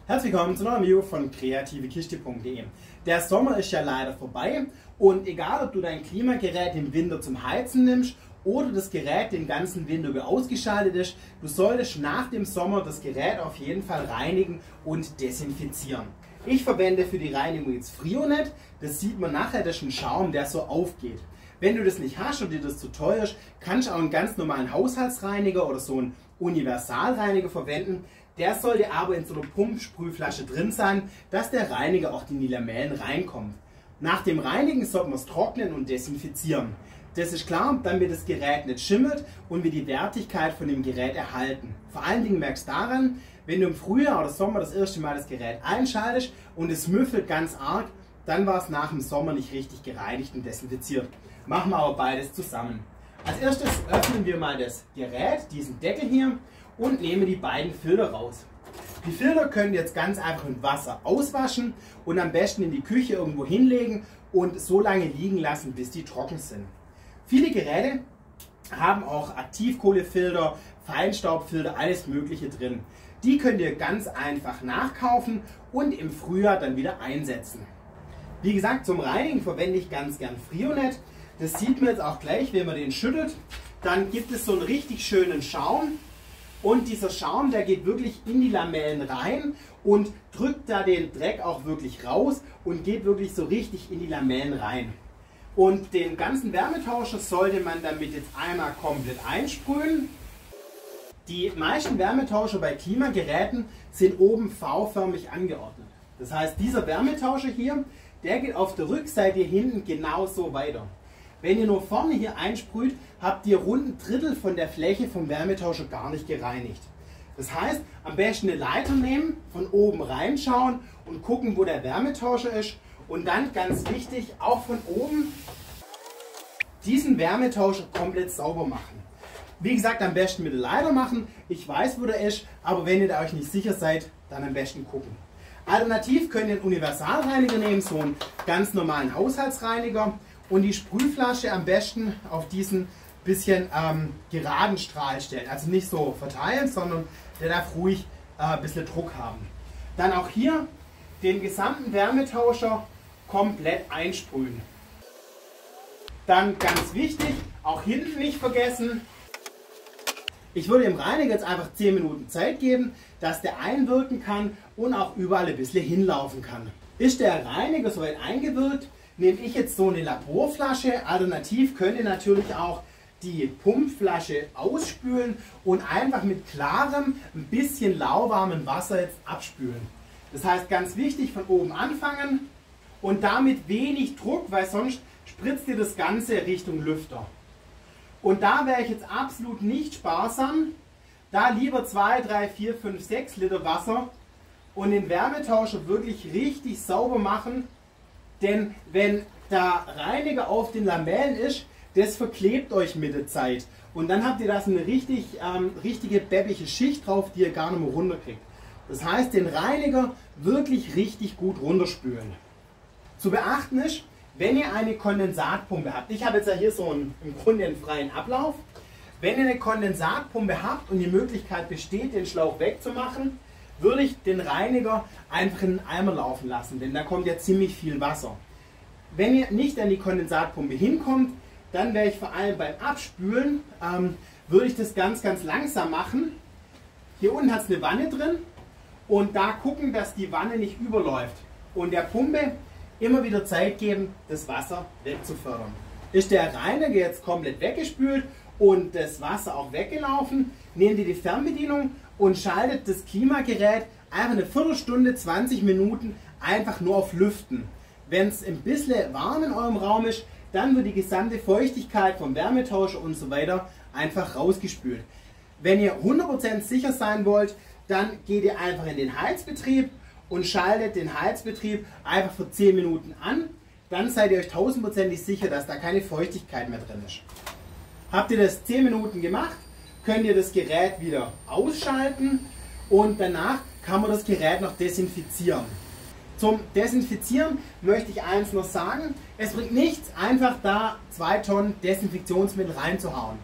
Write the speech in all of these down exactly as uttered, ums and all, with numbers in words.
Herzlich willkommen zu einem neuen Video von kreative kiste punkt de. Der Sommer ist ja leider vorbei und egal ob du dein Klimagerät im Winter zum Heizen nimmst oder das Gerät den ganzen Winter über ausgeschaltet ist, du solltest nach dem Sommer das Gerät auf jeden Fall reinigen und desinfizieren. Ich verwende für die Reinigung jetzt Frionet, das sieht man nachher, das ist ein Schaum, der so aufgeht. Wenn du das nicht hast und dir das zu teuer ist, kannst du auch einen ganz normalen Haushaltsreiniger oder so einen Universalreiniger verwenden. Der sollte aber in so einer Pumpsprühflasche drin sein, dass der Reiniger auch in die Lamellen reinkommt. Nach dem Reinigen sollte man es trocknen und desinfizieren. Das ist klar, damit das Gerät nicht schimmelt und wir die Wertigkeit von dem Gerät erhalten. Vor allen Dingen merkst du daran, wenn du im Frühjahr oder Sommer das erste Mal das Gerät einschaltest und es müffelt ganz arg, dann war es nach dem Sommer nicht richtig gereinigt und desinfiziert. Machen wir aber beides zusammen. Als erstes öffnen wir mal das Gerät, diesen Deckel hier, und nehmen die beiden Filter raus. Die Filter können jetzt ganz einfach mit Wasser auswaschen und am besten in die Küche irgendwo hinlegen und so lange liegen lassen, bis die trocken sind. Viele Geräte haben auch Aktivkohlefilter, Feinstaubfilter, alles Mögliche drin. Die könnt ihr ganz einfach nachkaufen und im Frühjahr dann wieder einsetzen. Wie gesagt, zum Reinigen verwende ich ganz gern Frionet. Das sieht man jetzt auch gleich, wenn man den schüttelt. Dann gibt es so einen richtig schönen Schaum. Und dieser Schaum, der geht wirklich in die Lamellen rein und drückt da den Dreck auch wirklich raus und geht wirklich so richtig in die Lamellen rein. Und den ganzen Wärmetauscher sollte man damit jetzt einmal komplett einsprühen. Die meisten Wärmetauscher bei Klimageräten sind oben V-förmig angeordnet. Das heißt, dieser Wärmetauscher hier, der geht auf der Rückseite hinten genauso weiter. Wenn ihr nur vorne hier einsprüht, habt ihr rund ein Drittel von der Fläche vom Wärmetauscher gar nicht gereinigt. Das heißt, am besten eine Leiter nehmen, von oben reinschauen und gucken, wo der Wärmetauscher ist. Und dann, ganz wichtig, auch von oben diesen Wärmetauscher komplett sauber machen. Wie gesagt, am besten mit der Leiter machen. Ich weiß, wo der ist, aber wenn ihr da euch nicht sicher seid, dann am besten gucken. Alternativ könnt ihr einen Universalreiniger nehmen, so einen ganz normalen Haushaltsreiniger. Und die Sprühflasche am besten auf diesen bisschen ähm, geraden Strahl stellen. Also nicht so verteilen, sondern der darf ruhig äh, ein bisschen Druck haben. Dann auch hier den gesamten Wärmetauscher komplett einsprühen. Dann ganz wichtig, auch hinten nicht vergessen. Ich würde dem Reiniger jetzt einfach zehn Minuten Zeit geben, dass der einwirken kann und auch überall ein bisschen hinlaufen kann. Ist der Reiniger soweit eingewirkt, nehme ich jetzt so eine Laborflasche. Alternativ könnt ihr natürlich auch die Pumpflasche ausspülen und einfach mit klarem, ein bisschen lauwarmem Wasser jetzt abspülen. Das heißt, ganz wichtig, von oben anfangen und damit wenig Druck, weil sonst spritzt ihr das Ganze Richtung Lüfter. Und da wäre ich jetzt absolut nicht sparsam. Da lieber zwei, drei, vier, fünf, sechs Liter Wasser und den Wärmetauscher wirklich richtig sauber machen. Denn wenn der Reiniger auf den Lamellen ist, das verklebt euch mit der Zeit. Und dann habt ihr da so eine richtig, ähm, richtige beppige Schicht drauf, die ihr gar nicht mehr runterkriegt. Das heißt, den Reiniger wirklich richtig gut runterspülen. Zu beachten ist, wenn ihr eine Kondensatpumpe habt. Ich habe jetzt ja hier so einen, im Grunde einen freien Ablauf. Wenn ihr eine Kondensatpumpe habt und die Möglichkeit besteht, den Schlauch wegzumachen, würde ich den Reiniger einfach in einen Eimer laufen lassen, denn da kommt ja ziemlich viel Wasser. Wenn ihr nicht an die Kondensatpumpe hinkommt, dann wäre ich vor allem beim Abspülen, ähm, würde ich das ganz, ganz langsam machen. Hier unten hat es eine Wanne drin und da gucken, dass die Wanne nicht überläuft. Und der Pumpe immer wieder Zeit geben, das Wasser wegzufördern. Ist der Reiniger jetzt komplett weggespült und das Wasser auch weggelaufen, nehmt ihr die Fernbedienung und schaltet das Klimagerät einfach eine Viertelstunde, zwanzig Minuten einfach nur auf Lüften. Wenn es ein bisschen warm in eurem Raum ist, dann wird die gesamte Feuchtigkeit vom Wärmetauscher und so weiter einfach rausgespült. Wenn ihr hundert Prozent sicher sein wollt, dann geht ihr einfach in den Heizbetrieb und schaltet den Heizbetrieb einfach für zehn Minuten an. Dann seid ihr euch tausendprozentig sicher, dass da keine Feuchtigkeit mehr drin ist. Habt ihr das zehn Minuten gemacht, könnt ihr das Gerät wieder ausschalten und danach kann man das Gerät noch desinfizieren. Zum Desinfizieren möchte ich eins noch sagen, es bringt nichts, einfach da zwei Tonnen Desinfektionsmittel reinzuhauen.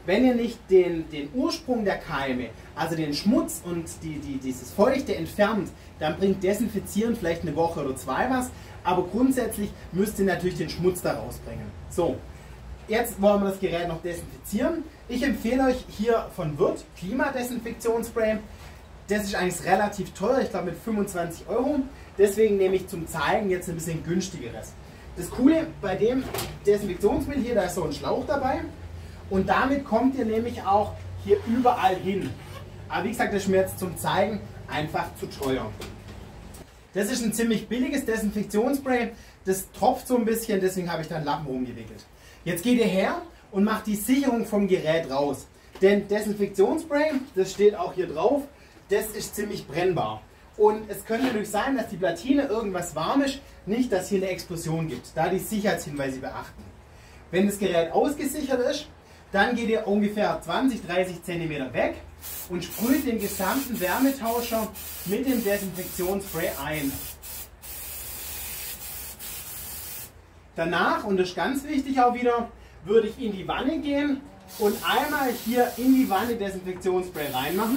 wenn ihr nicht den, den Ursprung der Keime, also den Schmutz und die, die, dieses Feuchte entfernt, dann bringt Desinfizieren vielleicht eine Woche oder zwei was, aber grundsätzlich müsst ihr natürlich den Schmutz da rausbringen. So, jetzt wollen wir das Gerät noch desinfizieren. Ich empfehle euch hier von Wirth Klimadesinfektionsspray. Das ist eigentlich relativ teuer, ich glaube mit fünfundzwanzig Euro. Deswegen nehme ich zum Zeigen jetzt ein bisschen günstigeres. Das Coole bei dem Desinfektionsmittel hier, da ist so ein Schlauch dabei. Und damit kommt ihr nämlich auch hier überall hin. Aber wie gesagt, das ist mir jetzt zum Zeigen einfach zu teuer. Das ist ein ziemlich billiges Desinfektionsspray. Das tropft so ein bisschen, deswegen habe ich da einen Lappen rumgewickelt. Jetzt geht ihr her und macht die Sicherung vom Gerät raus. Denn Desinfektionsspray, das steht auch hier drauf, das ist ziemlich brennbar. Und es könnte natürlich sein, dass die Platine irgendwas warm ist, nicht, dass hier eine Explosion gibt. Da die Sicherheitshinweise beachten. Wenn das Gerät ausgesichert ist, dann geht ihr ungefähr zwanzig, dreißig Zentimeter weg und sprüht den gesamten Wärmetauscher mit dem Desinfektionsspray ein. Danach, und das ist ganz wichtig auch wieder, würde ich in die Wanne gehen und einmal hier in die Wanne Desinfektionsspray reinmachen.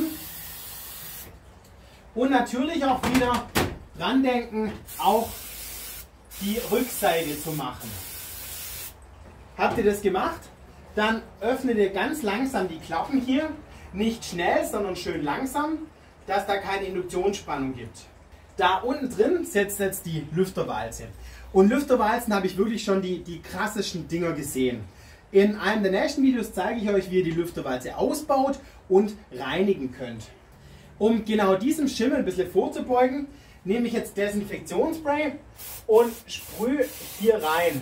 Und natürlich auch wieder dran denken, auch die Rückseite zu machen. Habt ihr das gemacht? Dann öffnet ihr ganz langsam die Klappen hier. Nicht schnell, sondern schön langsam, dass da keine Induktionsspannung gibt. Da unten drin setzt jetzt die Lüfterwalze. Und Lüfterwalzen habe ich wirklich schon die, die krassesten Dinger gesehen. In einem der nächsten Videos zeige ich euch, wie ihr die Lüfterwalze ausbaut und reinigen könnt. Um genau diesem Schimmel ein bisschen vorzubeugen, nehme ich jetzt Desinfektionsspray und sprühe hier rein.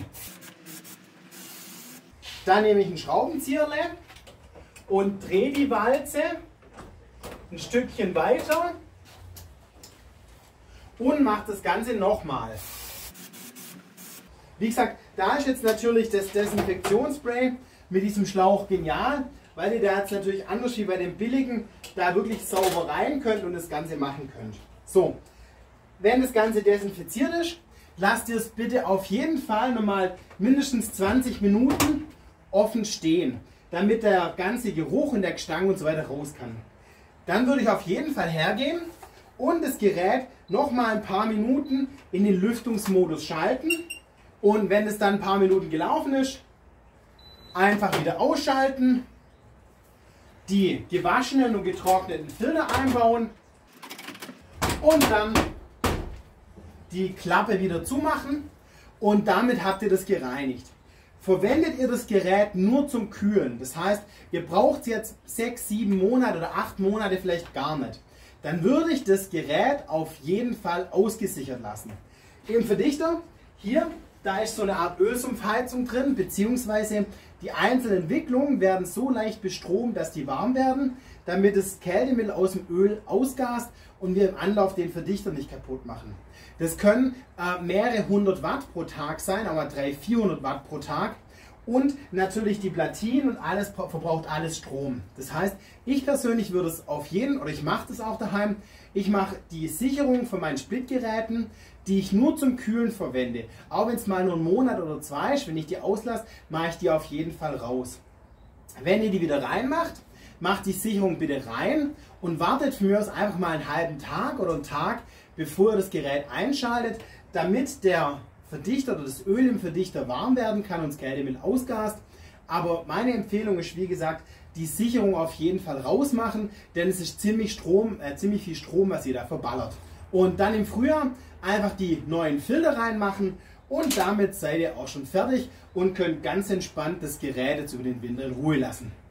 Dann nehme ich ein Schraubenzieherle und drehe die Walze ein Stückchen weiter und mache das Ganze nochmal. Wie gesagt, da ist jetzt natürlich das Desinfektionsspray mit diesem Schlauch genial, weil ihr da jetzt natürlich anders wie bei dem billigen da wirklich sauber rein könnt und das Ganze machen könnt. So, wenn das Ganze desinfiziert ist, lasst ihr es bitte auf jeden Fall nochmal mindestens zwanzig Minuten offen stehen, damit der ganze Geruch und der Gestank und so weiter raus kann. Dann würde ich auf jeden Fall hergehen und das Gerät nochmal ein paar Minuten in den Lüftungsmodus schalten. Und wenn es dann ein paar Minuten gelaufen ist, einfach wieder ausschalten, die gewaschenen und getrockneten Filter einbauen und dann die Klappe wieder zumachen und damit habt ihr das gereinigt. Verwendet ihr das Gerät nur zum Kühlen, das heißt, ihr braucht es jetzt sechs, sieben Monate oder acht Monate vielleicht gar nicht, dann würde ich das Gerät auf jeden Fall ausgesichert lassen. Im Verdichter, hier, da ist so eine Art Ölsumpfheizung drin, beziehungsweise die einzelnen Wicklungen werden so leicht bestromt, dass die warm werden, damit das Kältemittel aus dem Öl ausgast und wir im Anlauf den Verdichter nicht kaputt machen. Das können äh, mehrere hundert Watt pro Tag sein, aber dreihundert, vierhundert Watt pro Tag. Und natürlich die Platinen und alles verbraucht alles Strom. Das heißt, ich persönlich würde es auf jeden, oder ich mache das auch daheim, ich mache die Sicherung von meinen Splitgeräten, die ich nur zum Kühlen verwende. Auch wenn es mal nur einen Monat oder zwei ist, wenn ich die auslasse, mache ich die auf jeden Fall raus. Wenn ihr die wieder reinmacht, macht die Sicherung bitte rein und wartet für mich aus einfach mal einen halben Tag oder einen Tag, bevor ihr das Gerät einschaltet, damit der Verdichter oder das Öl im Verdichter warm werden kann und das Kältemittel ausgast. Aber meine Empfehlung ist, wie gesagt, die Sicherung auf jeden Fall rausmachen, denn es ist ziemlich, Strom, äh, ziemlich viel Strom, was ihr da verballert. Und dann im Frühjahr einfach die neuen Filter reinmachen und damit seid ihr auch schon fertig und könnt ganz entspannt das Gerät jetzt über den Winter in Ruhe lassen.